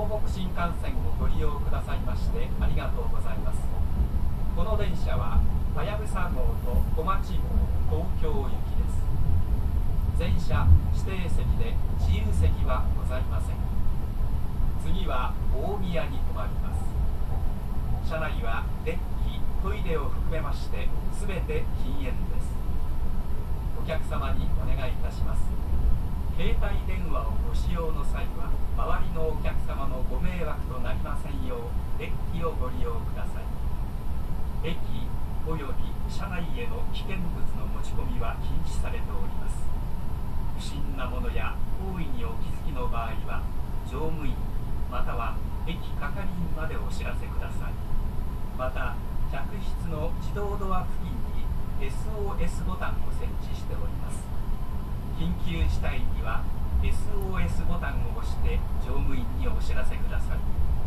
北新幹線をご利用くださいましてありがとうございます。この電車ははやぶさ号と小町号、東京行きです。全車指定席で自由席はございません。次は大宮に停まります。車内はデッキ、トイレを含めまして全て禁煙です。お客様にお願いいたします。携帯電話をご使用の際は周りのお客様のご迷惑となりませんようデッキをご利用ください。駅および車内への危険物の持ち込みは禁止されております。不審なものや行為にお気づきの場合は乗務員または駅係員までお知らせください。また客室の自動ドア付近に SOS ボタンを設置しております。緊急事態には SOS ボタンを押して乗務員にお知らせください。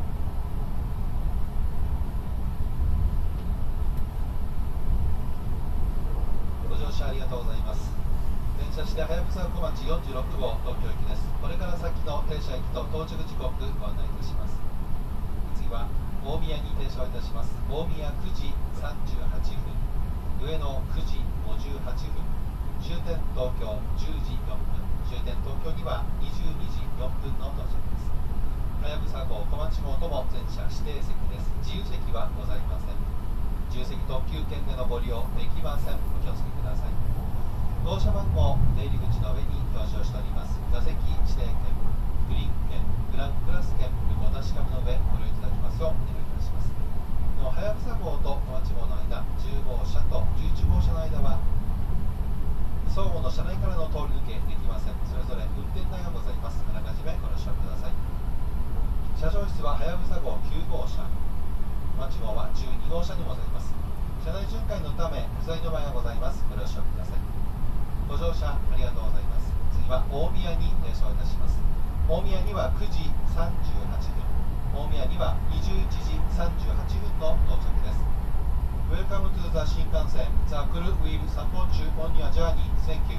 ご乗車ありがとうございます。電車してはやぶさ小町46号東京行きです。これから先の停車駅と到着時刻ご案内いたします。次は大宮に停車をいたします。大宮9時38分、上野9時58分、終点東京10時4分、終点東京には22時4分の到着です。はやぶさ号小町号とも全車指定席です。自由席はございません。自由席特急券でのご利用できません。お気をつけください。乗車番号出入り口の上に表示をしております。座席指定券、グリーン券、グランクラス券、お確かめの上ご利用いただきますようお願いいたします。はやぶさ号と小町号の間、10号車と11号車の間は相互の車内からの通り抜けできません。それぞれ運転台がございます。あらかじめご了承ください。車掌室ははやぶさ号9号車、小町号は12号車にございます。車内巡回のため不在の場合がございます。ご了承ください。ご乗車ありがとうございます。次は大宮に停車をいたします。大宮には9時38分、大宮には21時38分の到着です。Welcome to the 新幹線 The crew will support you on your journey. Thank you.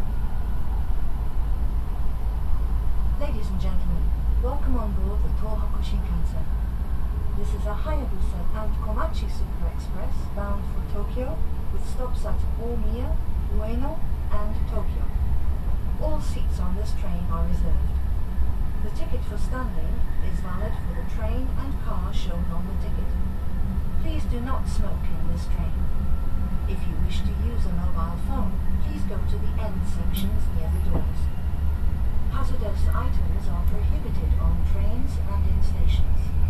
Ladies and gentlemen, welcome on board the Tohoku Shinkansen. This is a Hayabusa and Komachi Super Express bound for Tokyo with stops at Omiya, Ueno, and Tokyo. All seats on this train are reserved. The ticket for standing is valid for the train and car shown on the ticket. Please do not smoke in this train. If you wish to use a mobile phone, please go to the end sections near the doors. Hazardous items are prohibited on trains and in stations.